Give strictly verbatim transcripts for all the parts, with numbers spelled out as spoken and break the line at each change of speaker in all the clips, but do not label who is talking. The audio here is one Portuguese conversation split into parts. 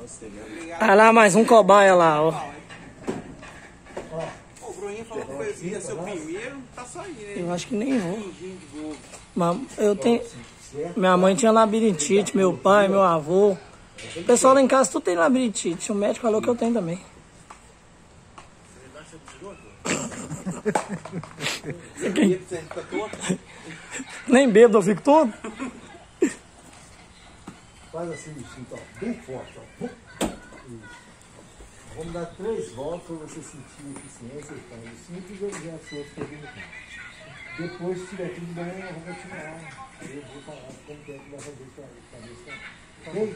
Ah lá, mais um cobaia lá, ó.
O Bruninho falou que foi ia ser o primeiro, tá saindo, hein?
Eu acho que nem vou. Mas eu tenho... Minha mãe tinha labirintite, meu pai, meu avô. O pessoal lá em casa tudo tem labirintite. O médico falou que eu tenho também. Nem bêbado eu fico todo.
Faz assim, ó, bem forte, ó. Isso. Vamos dar três voltas para você sentir a eficiência. Então, o simples eu já sou pegando o carro. Depois, se estiver tudo bem, eu vou continuar. Aí eu vou falar como que é que vai fazer isso a cabeça. Ok?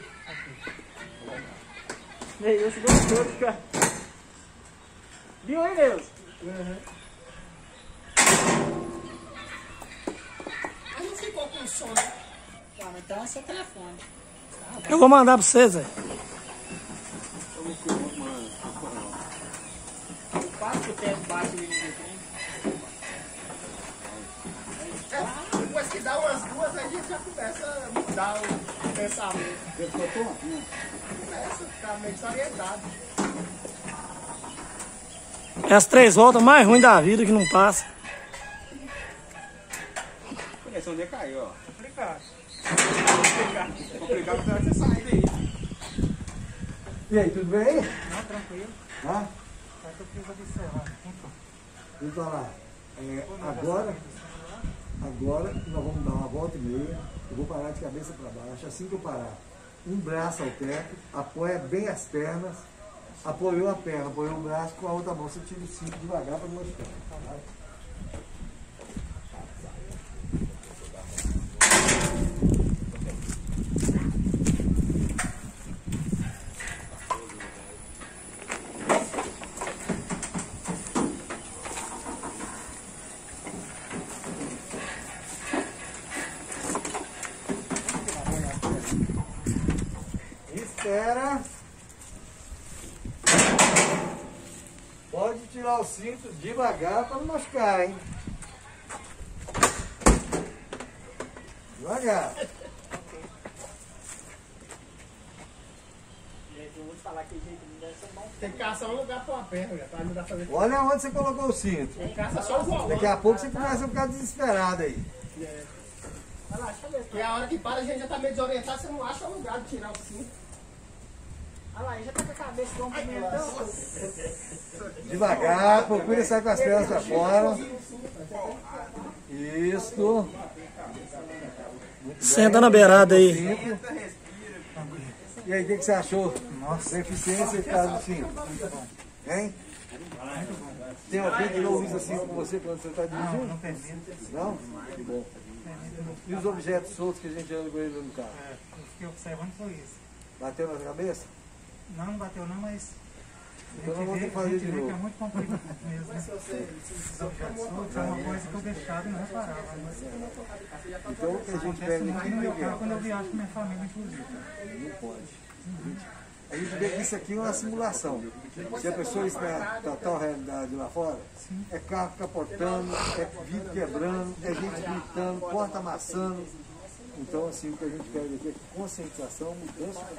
Neilson gostou de ficar. Viu aí, Neilson?
Uhum.
Mas não ficou com sono. Ah, então é seu telefone.
Eu vou mandar pra vocês, Zé.
Quase que o tempo bate ali no trem. Depois que dá umas duas, aí a gente já começa a mudar o pensamento.
Eu tô tonto, né?
Começa a ficar meio desorientado.
É as três voltas mais ruins da vida que não passa.
A pressão dele caiu, ó.
Complicado.
É complicado pra você sair daí.
E aí, tudo bem?
Não, tranquilo.
Tá?
Mas eu preciso observar.
Então lá, é, agora, agora nós vamos dar uma volta e meia. Eu vou parar de cabeça para baixo. Assim que eu parar, um braço ao teto, apoia bem as pernas, apoiou a perna, apoiou o braço, com a outra mão você tira o cinto devagar para não machucar. Tá? Espera. Pode tirar o cinto devagar para não machucar, hein? Devagar.
Gente, eu vou te falar que jeito não deve ser bom. Tem que caçar um lugar pra uma perna, pra não dar pra ver.
Olha onde você colocou o cinto.
Tem que caçar só o volante.
Daqui a pouco você começa a ficar desesperado aí.
É. Vai lá, deixa eu ver. E a hora que para a gente já tá meio desorientado, você não acha o lugar de tirar o cinto. Olha lá, ele já tá com a cabeça igual um pimentão.
Devagar, procura sair com as pernas para fora. Isso.
Senta na beirada aí.
Cinto. E aí, o que, que você achou? Nossa, da eficiência e caso do cinto? Hein? Tem alguém que não usa cinto com você quando você está dirigindo?
Não, não permito.
Não? Que bom. E os objetos soltos que a gente anda com eles no carro?
É, eu fiquei observando foi isso.
Bateu na cabeça?
Não, não bateu não, mas...
Então não vou ter que fazer de novo.
É muito complicado mesmo, né? Esses objetos soltos é uma coisa que eu deixava e não reparava. Mas...
Então o que a gente
Acontece
pega
muito
aqui
no meu
é
carro quando eu viajo com minha família, inclusive.
não pode. A gente vê que isso aqui é uma simulação. Se a pessoa está na tal realidade lá fora, é carro capotando, é vidro quebrando, é gente gritando, porta amassando. Então, assim, o que a gente quer aqui é conscientização, mudança.